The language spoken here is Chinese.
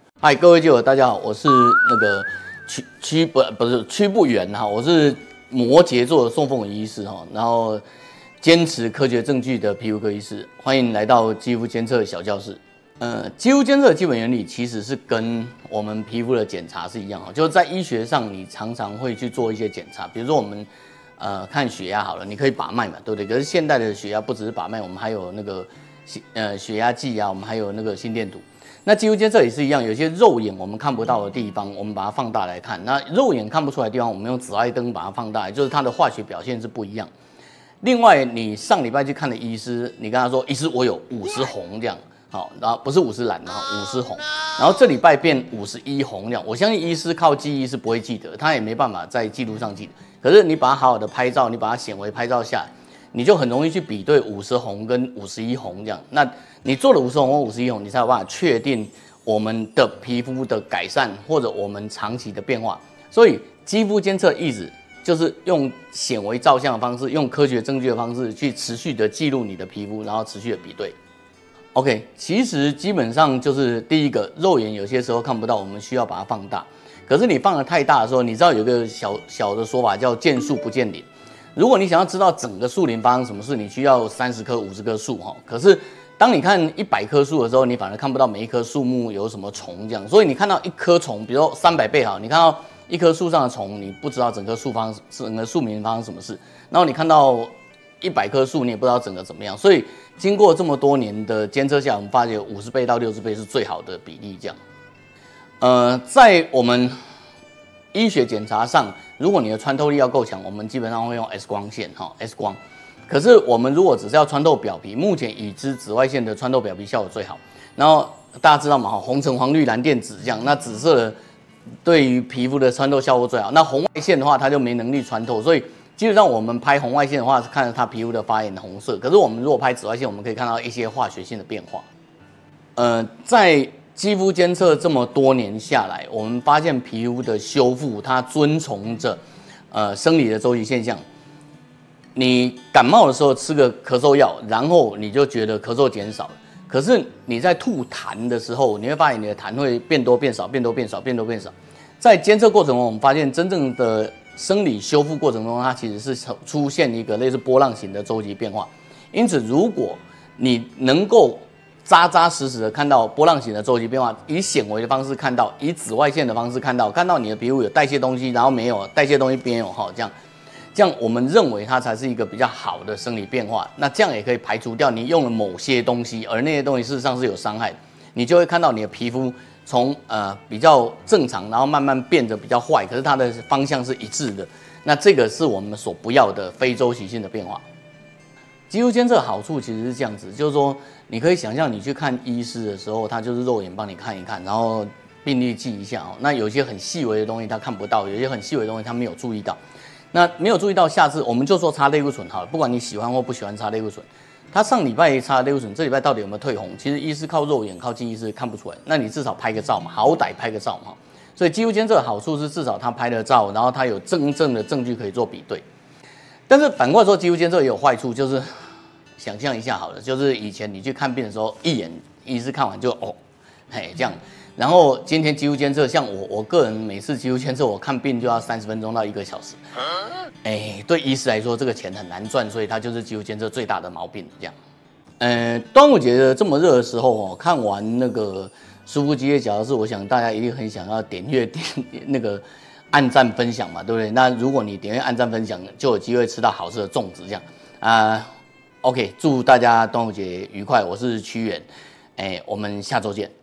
嗨，各位记者，大家好，我是那个屈不远哈，我是摩羯座的宋凤仪医师哈，然后坚持科学证据的皮肤科医师，欢迎来到肌肤监测小教室。肌肤监测的基本原理其实是跟我们皮肤的检查是一样哈，就是在医学上你常常会去做一些检查，比如说我们看血压好了，你可以把脉嘛，对不对？可是现代的血压不只是把脉，我们还有那个血压计啊，我们还有那个心电图。那肌肤监测也是一样，有些肉眼我们看不到的地方，我们把它放大来看；那肉眼看不出来的地方，我们用紫外灯把它放大，就是它的化学表现是不一样。另外，你上礼拜去看的医师，你跟他说，医师我有50红这样，好，然后不是50蓝的，50红，然后这礼拜变51红这样。我相信医师靠记忆是不会记得，他也没办法在记录上记得。可是你把它好好的拍照，你把它显微拍照下来，你就很容易去比对50红跟51红这样。那你做了50红或51红，你才有办法确定我们的皮肤的改善或者我们长期的变化。所以肌肤监测意思就是用显微照相的方式，用科学证据的方式去持续的记录你的皮肤，然后持续的比对。OK， 其实基本上就是第一个，肉眼有些时候看不到，我们需要把它放大。可是你放得太大的时候，你知道有个小的说法叫见树不见林。如果你想要知道整个树林发生什么事，你需要30棵、50棵树哈。可是当你看100棵树的时候，你反而看不到每一棵树木有什么虫这样。所以你看到一棵虫，比如说300倍好，你看到一棵树上的虫，你不知道整个树林发生什么事。然后你看到100棵树，你也不知道整个怎么样。所以经过这么多年的监测下，我们发现50倍到60倍是最好的比例这样。在我们医学检查上，如果你的穿透力要够强，我们基本上会用 X 光线，X 光。可是我们如果只是要穿透表皮，目前已知紫外线的穿透表皮效果最好。然后大家知道嘛，红橙黄绿蓝靛紫这样，那紫色的对于皮肤的穿透效果最好。那红外线的话，它就没能力穿透，所以基本上我们拍红外线的话，是看着它皮肤的发炎的红色。可是我们如果拍紫外线，我们可以看到一些化学性的变化。在肌肤监测这么多年下来，我们发现皮肤的修复它遵从着生理的周期现象。你感冒的时候吃个咳嗽药，然后你就觉得咳嗽减少了。可是你在吐痰的时候，你会发现你的痰会变多变少，变多变少，变多变少。在监测过程中，我们发现真正的生理修复过程中，它其实是出现一个类似波浪形的周期变化。因此，如果你能够扎扎实实的看到波浪形的周期变化，以显微的方式看到，以紫外线的方式看到你的皮肤有代谢东西，然后没有代谢东西没有哈，这样我们认为它才是一个比较好的生理变化。那这样也可以排除掉你用了某些东西，而那些东西事实上是有伤害的，你就会看到你的皮肤从比较正常，然后慢慢变得比较坏，可是它的方向是一致的。那这个是我们所不要的非周期性的变化。肌肤监测好处其实是这样子，就是说你可以想象你去看医师的时候，他就是肉眼帮你看一看，然后病历记一下哦。那有些很细微的东西他看不到，有些很细微的东西他没有注意到。那没有注意到，下次我们就说擦类固醇好了，不管你喜欢或不喜欢擦类固醇，他上礼拜擦类固醇，这礼拜到底有没有退红？其实医师靠肉眼、靠记忆是看不出来。那你至少拍个照嘛，好歹拍个照嘛。所以肌肤监测的好处是至少他拍了照，然后他有真正的证据可以做比对。但是反过来说，肌肤监测也有坏处，就是想象一下好了，就是以前你去看病的时候，一眼医师看完就这样。然后今天肌肤监测，像我个人每次肌肤监测，我看病就要30分钟到1个小时。对医师来说，这个钱很难赚，所以他就是肌肤监测最大的毛病这样。端午节的这么热的时候看完那个舒肤机械脚踏式，我想大家一定很想要点阅那个按赞分享嘛，对不对？那如果你点阅按赞分享，就有机会吃到好吃的粽子这样OK， 祝大家端午节愉快，我是屈原，我们下周见。